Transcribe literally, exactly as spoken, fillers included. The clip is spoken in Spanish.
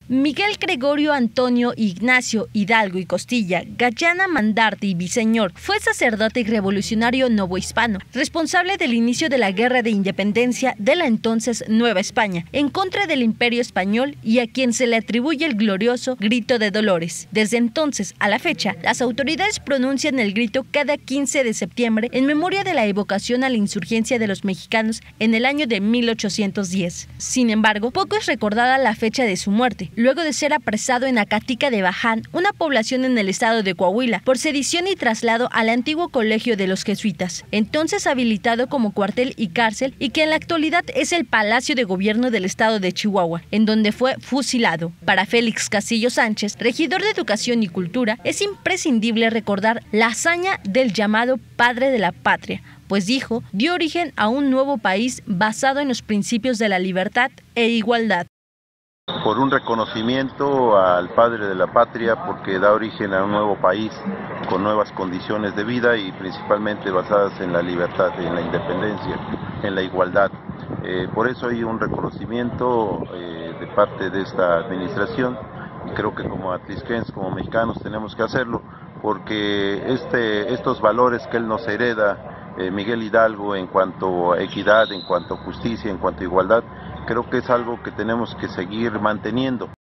Miguel Gregorio Antonio Ignacio Hidalgo y Costilla, Gayana Mandarte y Viseñor fue sacerdote y revolucionario novohispano, responsable del inicio de la Guerra de Independencia de la entonces Nueva España, en contra del Imperio Español y a quien se le atribuye el glorioso Grito de Dolores. Desde entonces a la fecha, las autoridades pronuncian el grito cada quince de septiembre en memoria de la evocación a la insurgencia de los mexicanos en el año de mil ochocientos diez. Sin embargo, poco es recordada la fecha de su muerte, luego de ser apresado en Acatica de Baján, una población en el estado de Coahuila, por sedición y traslado al antiguo colegio de los jesuitas, entonces habilitado como cuartel y cárcel, y que en la actualidad es el Palacio de Gobierno del estado de Chihuahua, en donde fue fusilado. Para Félix Castillo Sánchez, regidor de Educación y Cultura, es imprescindible recordar la hazaña del llamado Padre de la Patria, pues dijo, dio origen a un nuevo país basado en los principios de la libertad e igualdad. Por un reconocimiento al padre de la patria, porque da origen a un nuevo país con nuevas condiciones de vida y principalmente basadas en la libertad, en la independencia, en la igualdad. Eh, por eso hay un reconocimiento eh, de parte de esta administración, y creo que como atlisquenses, como mexicanos tenemos que hacerlo, porque este, estos valores que él nos hereda, eh, Miguel Hidalgo, en cuanto a equidad, en cuanto a justicia, en cuanto a igualdad, creo que es algo que tenemos que seguir manteniendo.